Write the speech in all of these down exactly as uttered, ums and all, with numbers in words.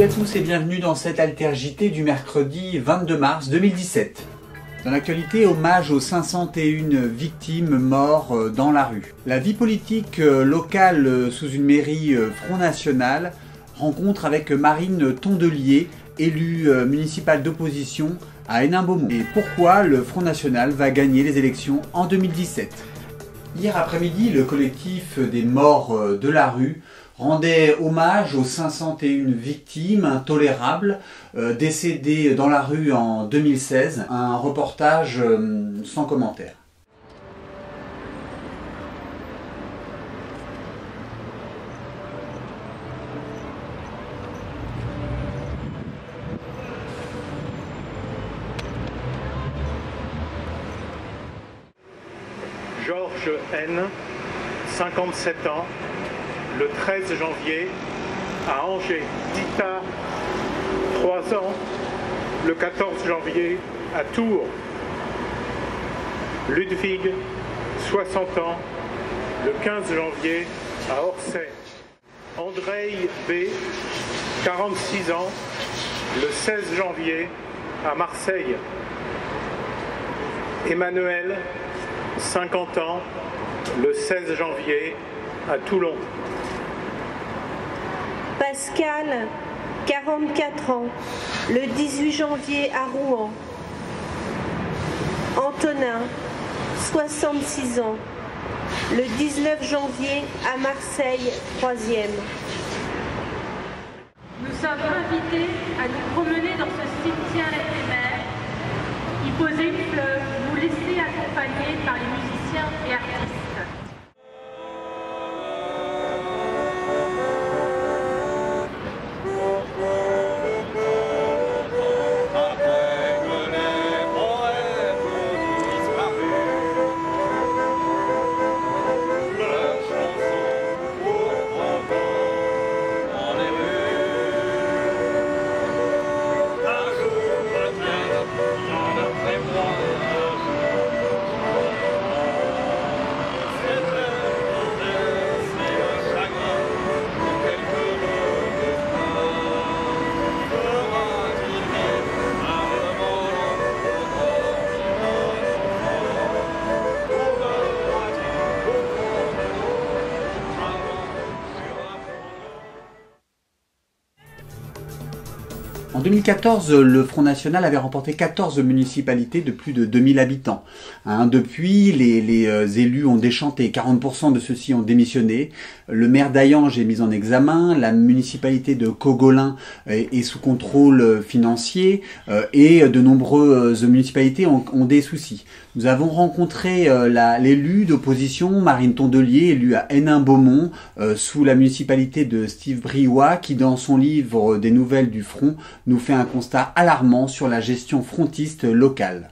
à tous et bienvenue dans cette Alter J T du mercredi vingt-deux mars deux mille dix-sept. Dans l'actualité, hommage aux cinq cent un victimes mortes dans la rue. La vie politique locale sous une mairie Front National rencontre avec Marine Tondelier, élue municipale d'opposition à Hénin-Beaumont. Et pourquoi le Front National va gagner les élections en deux mille dix-sept. Hier après-midi, le collectif des morts de la rue rendait hommage aux cinq cent un victimes intolérables euh, décédées dans la rue en deux mille seize. Un reportage euh, sans commentaire. Georges N, cinquante-sept ans, le treize janvier, à Angers. Dita, trois ans, le quatorze janvier, à Tours. Ludwig, soixante ans, le quinze janvier, à Orsay. Andrei B, quarante-six ans, le seize janvier, à Marseille. Emmanuel, cinquante ans, le seize janvier, à Toulon. Pascal, quarante-quatre ans, le dix-huit janvier à Rouen. Antonin, soixante-six ans, le dix-neuf janvier à Marseille, troisième. Nous sommes invités à nous promener dans ce cimetière éphémère, y poser une fleur, nous laisser accompagner par les musiciens et artistes. En deux mille quatorze, le Front National avait remporté quatorze municipalités de plus de deux mille habitants. Hein, depuis, les, les euh, élus ont déchanté, quarante pour cent de ceux-ci ont démissionné. Le maire d'Hayange est mis en examen, la municipalité de Cogolin est, est sous contrôle financier euh, et de nombreuses municipalités ont, ont des soucis. Nous avons rencontré euh, l'élu d'opposition, Marine Tondelier, élue à Hénin-Beaumont, euh, sous la municipalité de Steve Briouat, qui dans son livre des nouvelles du Front nous fait un constat alarmant sur la gestion frontiste locale.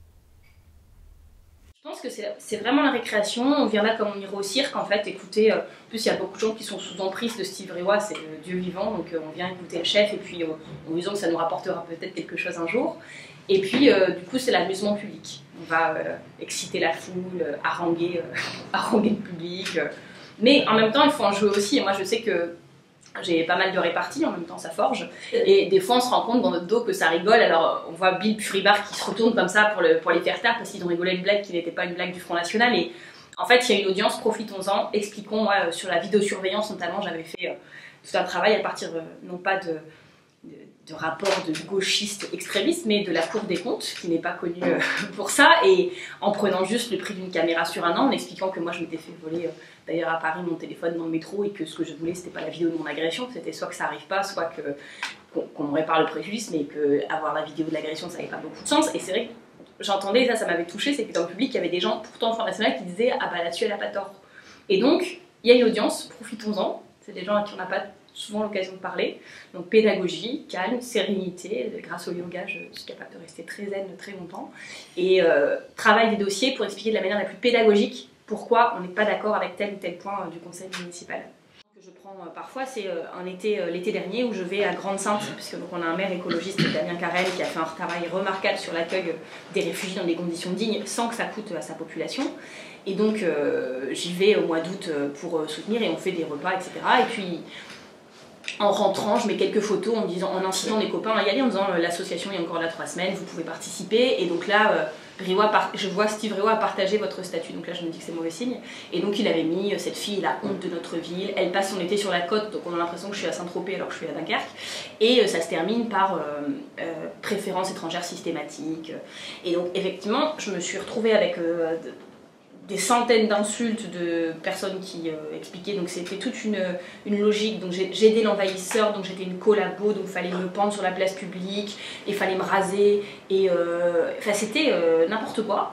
Je pense que c'est vraiment la récréation, on vient là comme on irait au cirque en fait, écouter, euh, en plus il y a beaucoup de gens qui sont sous emprise de Steve Briouat, c'est le dieu vivant, donc euh, on vient écouter le chef et puis euh, en disant que ça nous rapportera peut-être quelque chose un jour. Et puis euh, du coup c'est l'amusement public, on va euh, exciter la foule, euh, haranguer, euh, haranguer le public, euh, mais en même temps il faut en jouer aussi, et moi je sais que j'ai pas mal de réparties, en même temps ça forge, et des fois on se rend compte dans notre dos que ça rigole, alors on voit Bill Puribart qui se retourne comme ça pour, le, pour les faire taire parce qu'ils ont rigolé une blague qui n'était pas une blague du Front National, et en fait il y a une audience, profitons-en, expliquons, moi euh, sur la vidéosurveillance notamment, j'avais fait euh, tout un travail à partir euh, non pas de, de, de rapports de gauchistes extrémistes, mais de la Cour des comptes, qui n'est pas connue euh, pour ça, et en prenant juste le prix d'une caméra sur un an, en expliquant que moi je m'étais fait voler euh, d'ailleurs à Paris mon téléphone dans le métro et que ce que je voulais c'était pas la vidéo de mon agression, c'était soit que ça arrive pas, soit que qu'on qu'on me répare le préjudice, mais que avoir la vidéo de l'agression ça n'avait pas beaucoup de sens. Et c'est vrai que j'entendais, ça ça m'avait touché, c'est que dans le public il y avait des gens pourtant au Front National qui disaient ah bah là-dessus elle a pas tort. Et donc il y a une audience, profitons-en, c'est des gens à qui on n'a pas souvent l'occasion de parler, donc pédagogie, calme, sérénité, grâce au yoga je suis capable de rester très zen très longtemps, et euh, travail des dossiers pour expliquer de la manière la plus pédagogique pourquoi on n'est pas d'accord avec tel ou tel point du conseil municipal. Que je prends euh, parfois, c'est euh, un été, euh, l'été dernier où je vais à Grande-Sainte, puisque donc, on a un maire écologiste, Damien Carrel, qui a fait un travail remarquable sur l'accueil des réfugiés dans des conditions dignes sans que ça coûte à sa population. Et donc euh, j'y vais au mois d'août pour soutenir et on fait des repas, et cetera. Et puis En rentrant, je mets quelques photos en, disant, en incitant des copains à y aller, en disant euh, l'association est encore là trois semaines, vous pouvez participer. Et donc là, euh, Briouat part... je vois Steve Briouat a partagé votre statut, donc là je me dis que c'est mauvais signe. Et donc il avait mis euh, cette fille, la honte de notre ville, elle passe son été sur la côte, donc on a l'impression que je suis à Saint-Tropez alors que je suis à Dunkerque. Et euh, ça se termine par euh, euh, préférence étrangère systématique. Et donc effectivement, je me suis retrouvée avec euh, des centaines d'insultes de personnes qui euh, expliquaient, donc c'était toute une, une logique, donc j'ai aidé l'envahisseur, donc j'étais une collabo, donc il fallait me pendre sur la place publique, il fallait me raser, et euh, enfin c'était euh, n'importe quoi.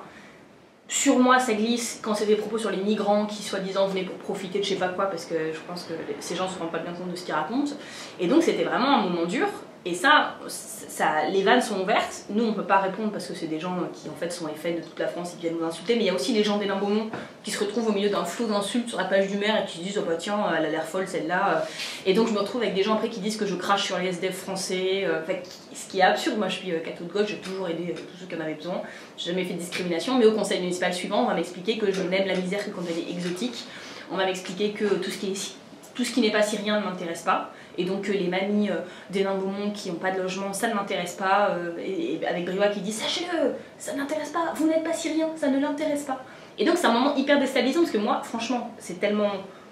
Sur moi ça glisse quand c'est des propos sur les migrants qui soi-disant venaient pour profiter de je sais pas quoi, parce que je pense que ces gens se rendent pas bien compte de ce qu'ils racontent, et donc c'était vraiment un moment dur. Et ça, ça, les vannes sont ouvertes. Nous, on ne peut pas répondre parce que c'est des gens qui en fait sont F N de toute la France et qui viennent nous insulter. Mais il y a aussi les gens d'Hénin-Beaumont qui se retrouvent au milieu d'un flot d'insultes sur la page du maire et qui se disent « Oh bah tiens, elle a l'air folle celle-là ». Et donc je me retrouve avec des gens après qui disent que je crache sur les S D F français. Enfin, ce qui est absurde. Moi, je suis catho de gauche, j'ai toujours aidé tous ceux qui en avaient besoin. J'ai jamais fait de discrimination. Mais au conseil municipal suivant, on va m'expliquer que je n'aime la misère que quand elle est exotique. On va m'expliquer que tout ce qui est tout ce qui n'est pas syrien ne m'intéresse pas, et donc euh, les mamies euh, d'Hénin-Beaumont qui n'ont pas de logement, ça ne m'intéresse pas, euh, et, et avec Briouat qui dit « Sachez-le, ça ne l'intéresse pas, vous n'êtes pas syrien, ça ne l'intéresse pas ». Et donc c'est un moment hyper déstabilisant, parce que moi, franchement, c'est tellement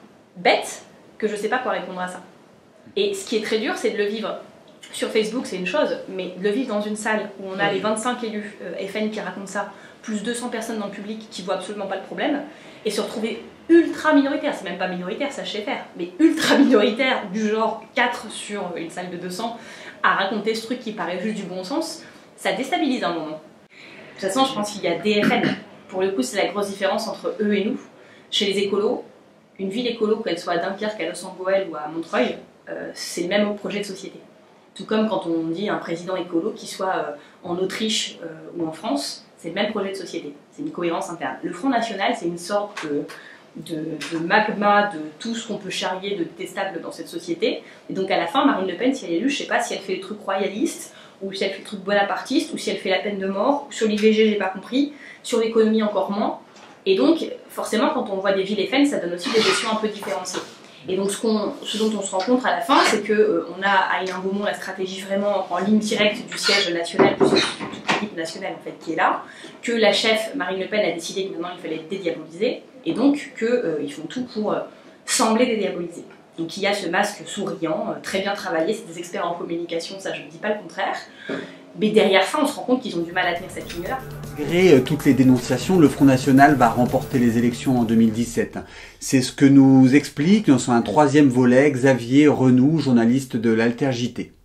bête que je ne sais pas quoi répondre à ça. Et ce qui est très dur, c'est de le vivre sur Facebook, c'est une chose, mais de le vivre dans une salle où on a les vingt-cinq élus euh, F N qui racontent ça, plus deux cents personnes dans le public qui voient absolument pas le problème, et se retrouver ultra minoritaire, c'est même pas minoritaire, ça je sais faire, mais ultra minoritaire, du genre quatre sur une salle de deux cents, à raconter ce truc qui paraît juste du bon sens, ça déstabilise un moment. De toute façon, je pense qu'il y a des F N. Pour le coup, c'est la grosse différence entre eux et nous. Chez les écolos, une ville écolo, qu'elle soit à Dunkerque, à Los-en-Goël ou à Montreuil, euh, c'est le même projet de société. Tout comme quand on dit un président écolo qui soit euh, en Autriche euh, ou en France, c'est le même projet de société. C'est une cohérence interne. Le Front National, c'est une sorte de... De, de magma, de tout ce qu'on peut charrier de détestable dans cette société. Et donc à la fin, Marine Le Pen, si elle est élue, je sais pas si elle fait le truc royaliste, ou si elle fait le truc bonapartiste, ou si elle fait la peine de mort, sur l'I V G, j'ai pas compris, sur l'économie encore moins. Et donc, forcément, quand on voit des villes F N, ça donne aussi des gestions un peu différenciées. Et donc ce, qu'on, ce dont on se rend compte à la fin, c'est qu'on euh, a à Hénin-Beaumont la stratégie vraiment en ligne directe du siège national, plus toute l'équipe nationale en fait, qui est là, que la chef Marine Le Pen a décidé que maintenant il fallait dédiaboliser, et donc qu'ils euh, font tout pour euh, sembler dédiaboliser. Donc il y a ce masque souriant, euh, très bien travaillé, c'est des experts en communication, ça je ne dis pas le contraire. Mais derrière ça, on se rend compte qu'ils ont du mal à tenir cette ligne-là. Malgré toutes les dénonciations, le Front National va remporter les élections en deux mille dix-sept. C'est ce que nous explique dans un troisième volet Xavier Renoux, journaliste de l'Alter J T.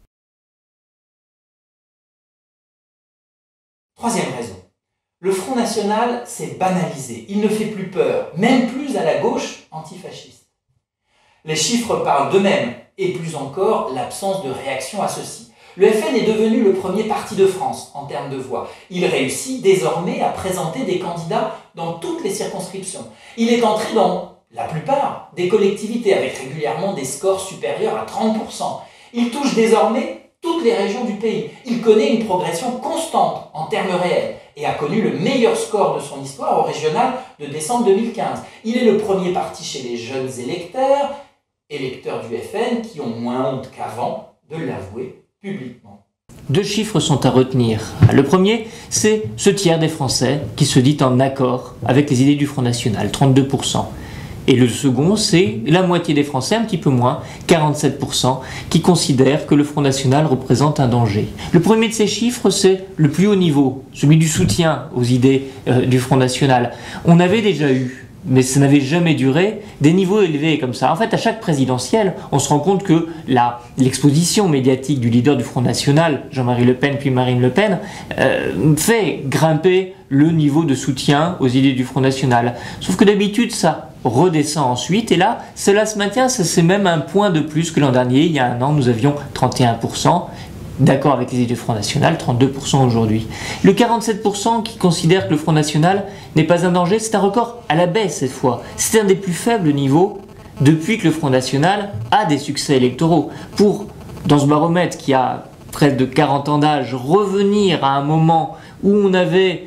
Troisième raison. Le Front National s'est banalisé. Il ne fait plus peur, même plus à la gauche antifasciste. Les chiffres parlent d'eux-mêmes, et plus encore l'absence de réaction à ceci. Le F N est devenu le premier parti de France en termes de voix. Il réussit désormais à présenter des candidats dans toutes les circonscriptions. Il est entré dans la plupart des collectivités avec régulièrement des scores supérieurs à trente pour cent. Il touche désormais toutes les régions du pays. Il connaît une progression constante en termes réels et a connu le meilleur score de son histoire au régional de décembre deux mille quinze. Il est le premier parti chez les jeunes électeurs, électeurs du F N qui ont moins honte qu'avant de l'avouer publiquement. Deux chiffres sont à retenir. Le premier, c'est ce tiers des Français qui se dit en accord avec les idées du Front National, trente-deux pour cent. Et le second, c'est la moitié des Français, un petit peu moins, quarante-sept pour cent, qui considèrent que le Front National représente un danger. Le premier de ces chiffres, c'est le plus haut niveau, celui du soutien aux idées euh, du Front National. On avait déjà eu, mais ça n'avait jamais duré, des niveaux élevés comme ça. En fait, à chaque présidentielle, on se rend compte que la, l'exposition médiatique du leader du Front National, Jean-Marie Le Pen puis Marine Le Pen, euh, fait grimper le niveau de soutien aux idées du Front National. Sauf que d'habitude, ça redescend ensuite, et là, cela se maintient, c'est même un point de plus que l'an dernier. Il y a un an, nous avions trente et un pour cent. D'accord avec les idées du Front National, trente-deux pour cent aujourd'hui. Le quarante-sept pour cent qui considère que le Front National n'est pas un danger, c'est un record à la baisse cette fois. C'est un des plus faibles niveaux depuis que le Front National a des succès électoraux. Pour, dans ce baromètre qui a près de quarante ans d'âge, revenir à un moment où on avait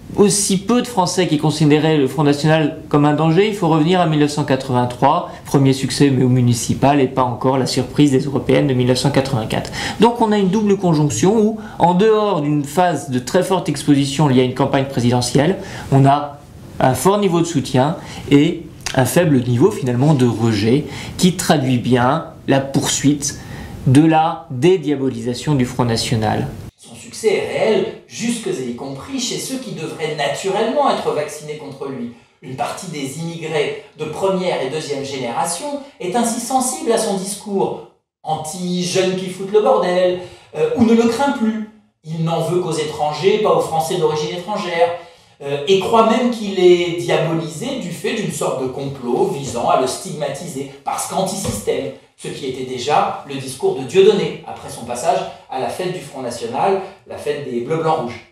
aussi peu de Français qui considéraient le Front National comme un danger, il faut revenir à mille neuf cent quatre-vingt-trois, premier succès mais au municipal et pas encore la surprise des européennes de mille neuf cent quatre-vingt-quatre. Donc on a une double conjonction où, en dehors d'une phase de très forte exposition liée à une campagne présidentielle, on a un fort niveau de soutien et un faible niveau finalement de rejet qui traduit bien la poursuite de la dédiabolisation du Front National. Son succès est réel, jusque et y compris chez ceux qui devraient naturellement être vaccinés contre lui. Une partie des immigrés de première et deuxième génération est ainsi sensible à son discours anti-jeunes qui foutent le bordel, euh, ou ne le craint plus. Il n'en veut qu'aux étrangers, pas aux Français d'origine étrangère, euh, et croit même qu'il est diabolisé du fait d'une sorte de complot visant à le stigmatiser, parce qu'anti-système, ce qui était déjà le discours de Dieudonné, après son passage à la fête du Front National, la fête des Bleus-Blancs-Rouges.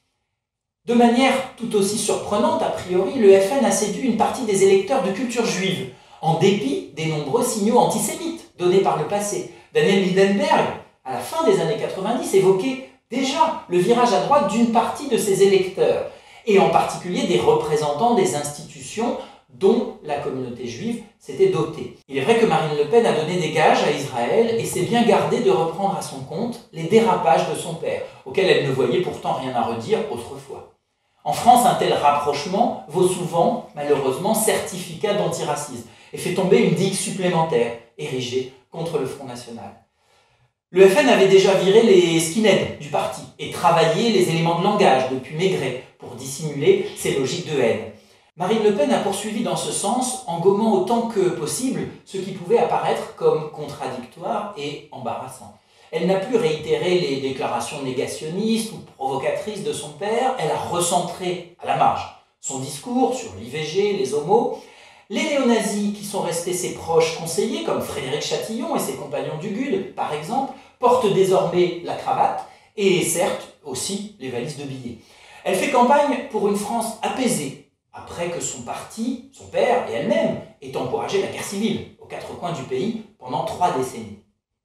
De manière tout aussi surprenante, a priori, le F N a séduit une partie des électeurs de culture juive, en dépit des nombreux signaux antisémites donnés par le passé. Daniel Lidenberg, à la fin des années quatre-vingt-dix, évoquait déjà le virage à droite d'une partie de ses électeurs, et en particulier des représentants des institutions dont la communauté juive s'était dotée. Il est vrai que Marine Le Pen a donné des gages à Israël et s'est bien gardée de reprendre à son compte les dérapages de son père, auxquels elle ne voyait pourtant rien à redire autrefois. En France, un tel rapprochement vaut souvent, malheureusement, certificat d'antiracisme et fait tomber une digue supplémentaire érigée contre le Front National. Le F N avait déjà viré les skinheads du parti et travaillé les éléments de langage depuis Maigret pour dissimuler ses logiques de haine. Marine Le Pen a poursuivi dans ce sens en gommant autant que possible ce qui pouvait apparaître comme contradictoire et embarrassant. Elle n'a plus réitéré les déclarations négationnistes ou provocatrices de son père, elle a recentré à la marge son discours sur l'I V G, les homos. Les néo-nazis qui sont restés ses proches conseillers, comme Frédéric Chatillon et ses compagnons du G U D, par exemple, portent désormais la cravate et certes aussi les valises de billets. Elle fait campagne pour une France apaisée, après que son parti, son père et elle-même aient encouragé la guerre civile aux quatre coins du pays pendant trois décennies.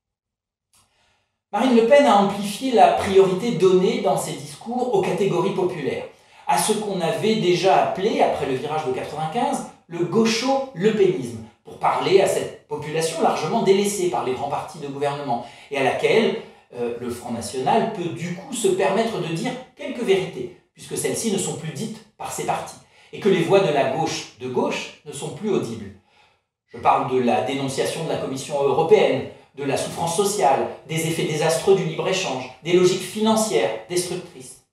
Marine Le Pen a amplifié la priorité donnée dans ses discours aux catégories populaires, à ce qu'on avait déjà appelé, après le virage de quatre-vingt-quinze, le gaucho-lepénisme, pour parler à cette population largement délaissée par les grands partis de gouvernement, et à laquelle euh, le Front National peut du coup se permettre de dire quelques vérités, puisque celles-ci ne sont plus dites par ces partis, et que les voix de la gauche de gauche ne sont plus audibles. Je parle de la dénonciation de la Commission européenne, de la souffrance sociale, des effets désastreux du libre-échange, des logiques financières destructrices.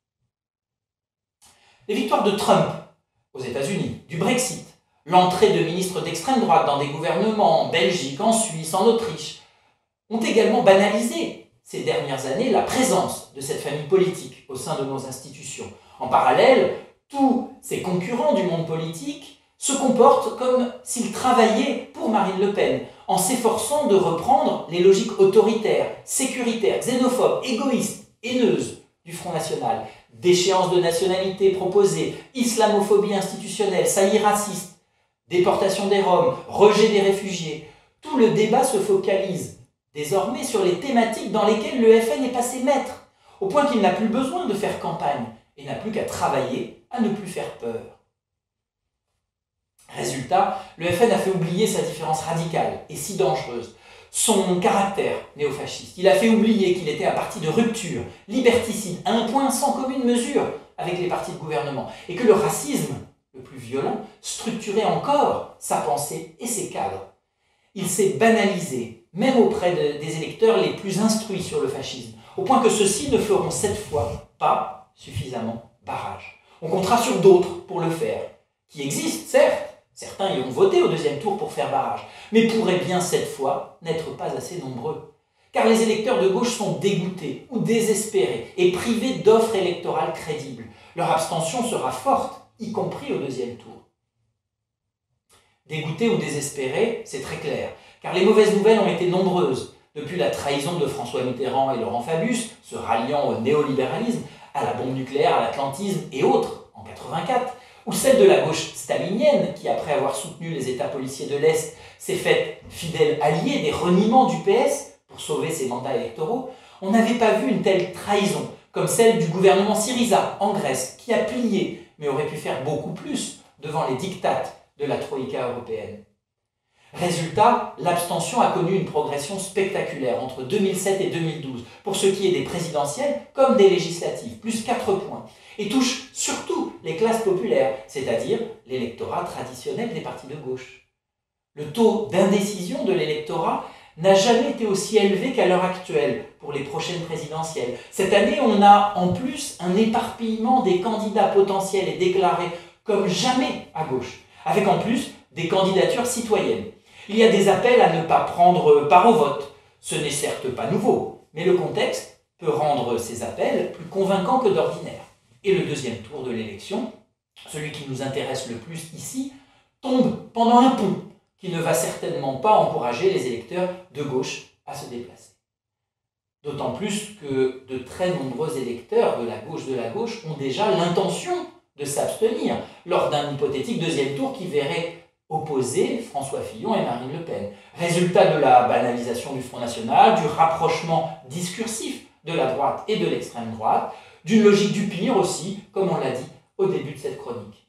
Les victoires de Trump aux États-Unis, du Brexit, l'entrée de ministres d'extrême droite dans des gouvernements en Belgique, en Suisse, en Autriche, ont également banalisé ces dernières années la présence de cette famille politique au sein de nos institutions. En parallèle, tous ces concurrents du monde politique se comportent comme s'ils travaillaient pour Marine Le Pen, en s'efforçant de reprendre les logiques autoritaires, sécuritaires, xénophobes, égoïstes, haineuses du Front National. Déchéance de nationalité proposée, islamophobie institutionnelle, saillie raciste, déportation des Roms, rejet des réfugiés. Tout le débat se focalise désormais sur les thématiques dans lesquelles le F N est passé maître, au point qu'il n'a plus besoin de faire campagne et n'a plus qu'à travailler à ne plus faire peur. Résultat, le F N a fait oublier sa différence radicale et si dangereuse, son caractère néofasciste. Il a fait oublier qu'il était un parti de rupture, liberticide, à un point sans commune mesure avec les partis de gouvernement, et que le racisme, le plus violent, structurait encore sa pensée et ses cadres. Il s'est banalisé, même auprès de, des électeurs les plus instruits sur le fascisme, au point que ceux-ci ne feront cette fois pas suffisamment barrage. On comptera sur d'autres pour le faire, qui existent, certes. Certains y ont voté au deuxième tour pour faire barrage, mais pourraient bien cette fois n'être pas assez nombreux. Car les électeurs de gauche sont dégoûtés ou désespérés et privés d'offres électorales crédibles. Leur abstention sera forte, y compris au deuxième tour. Dégoûtés ou désespérés, c'est très clair, car les mauvaises nouvelles ont été nombreuses, depuis la trahison de François Mitterrand et Laurent Fabius, se ralliant au néolibéralisme, à la bombe nucléaire, à l'atlantisme et autres, en quatre-vingt-quatre, ou celle de la gauche stalinienne, qui après avoir soutenu les États policiers de l'Est, s'est faite fidèle alliée des reniements du P S pour sauver ses mandats électoraux. On n'avait pas vu une telle trahison comme celle du gouvernement Syriza en Grèce, qui a plié, mais aurait pu faire beaucoup plus devant les diktats de la Troïka européenne. Résultat, l'abstention a connu une progression spectaculaire entre deux mille sept et deux mille douze, pour ce qui est des présidentielles comme des législatives, plus quatre points, et touche surtout les classes populaires, c'est-à-dire l'électorat traditionnel des partis de gauche. Le taux d'indécision de l'électorat n'a jamais été aussi élevé qu'à l'heure actuelle pour les prochaines présidentielles. Cette année, on a en plus un éparpillement des candidats potentiels et déclarés comme jamais à gauche, avec en plus des candidatures citoyennes. Il y a des appels à ne pas prendre part au vote. Ce n'est certes pas nouveau, mais le contexte peut rendre ces appels plus convaincants que d'ordinaire. Et le deuxième tour de l'élection, celui qui nous intéresse le plus ici, tombe pendant un pont qui ne va certainement pas encourager les électeurs de gauche à se déplacer. D'autant plus que de très nombreux électeurs de la gauche de la gauche ont déjà l'intention de s'abstenir lors d'un hypothétique deuxième tour qui verrait opposer François Fillon et Marine Le Pen. Résultat de la banalisation du Front National, du rapprochement discursif de la droite et de l'extrême droite, d'une logique du pire aussi, comme on l'a dit au début de cette chronique.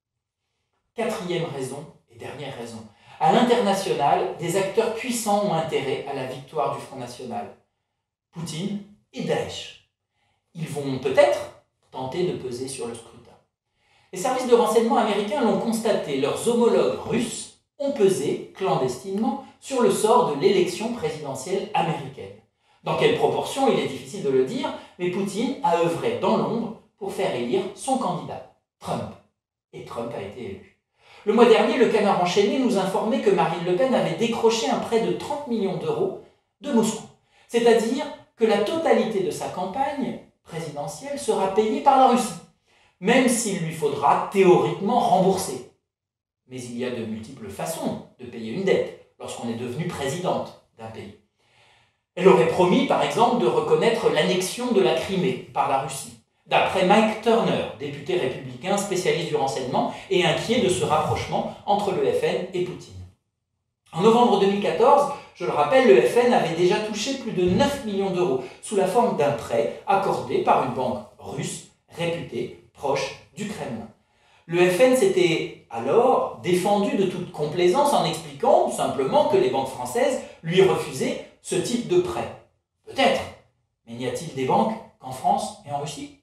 Quatrième raison et dernière raison. À l'international, des acteurs puissants ont intérêt à la victoire du Front National. Poutine et Daesh. Ils vont peut-être tenter de peser sur le scrutin. Les services de renseignement américains l'ont constaté, leurs homologues russes ont pesé clandestinement sur le sort de l'élection présidentielle américaine. Dans quelle proportion, il est difficile de le dire, mais Poutine a œuvré dans l'ombre pour faire élire son candidat, Trump. Et Trump a été élu. Le mois dernier, le Canard enchaîné nous informait que Marine Le Pen avait décroché un prêt de trente millions d'euros de Moscou. C'est-à-dire que la totalité de sa campagne présidentielle sera payée par la Russie, même s'il lui faudra théoriquement rembourser. Mais il y a de multiples façons de payer une dette lorsqu'on est devenu présidente d'un pays. Elle aurait promis, par exemple, de reconnaître l'annexion de la Crimée par la Russie, d'après Mike Turner, député républicain spécialiste du renseignement et inquiet de ce rapprochement entre le F N et Poutine. En novembre deux mille quatorze, je le rappelle, le F N avait déjà touché plus de neuf millions d'euros sous la forme d'un prêt accordé par une banque russe réputée proche du Kremlin. Le F N s'était alors défendu de toute complaisance en expliquant simplement que les banques françaises lui refusaient ce type de prêt. Peut-être, mais n'y a-t-il des banques qu'en France et en Russie?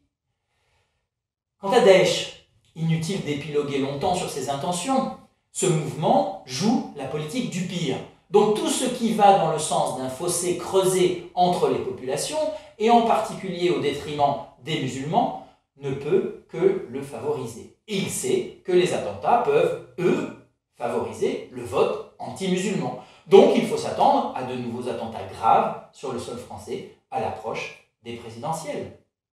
Quant à Daesh, inutile d'épiloguer longtemps sur ses intentions, ce mouvement joue la politique du pire. Donc tout ce qui va dans le sens d'un fossé creusé entre les populations, et en particulier au détriment des musulmans, ne peut que le favoriser. Et il sait que les attentats peuvent, eux, favoriser le vote anti-musulman. Donc il faut s'attendre à de nouveaux attentats graves sur le sol français à l'approche des présidentielles.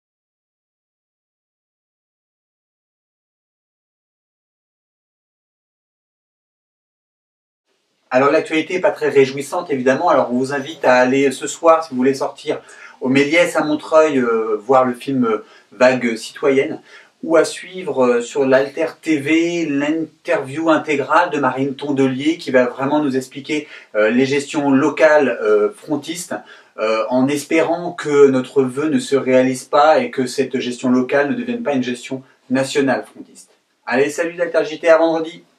Alors l'actualité n'est pas très réjouissante évidemment, alors on vous invite à aller ce soir, si vous voulez sortir, au Méliès à Montreuil, euh, voir le film euh, Vague citoyenne, ou à suivre euh, sur l'Alter T V l'interview intégrale de Marine Tondelier qui va vraiment nous expliquer euh, les gestions locales euh, frontistes, euh, en espérant que notre vœu ne se réalise pas et que cette gestion locale ne devienne pas une gestion nationale frontiste. Allez, salut d'Alter J T, à vendredi!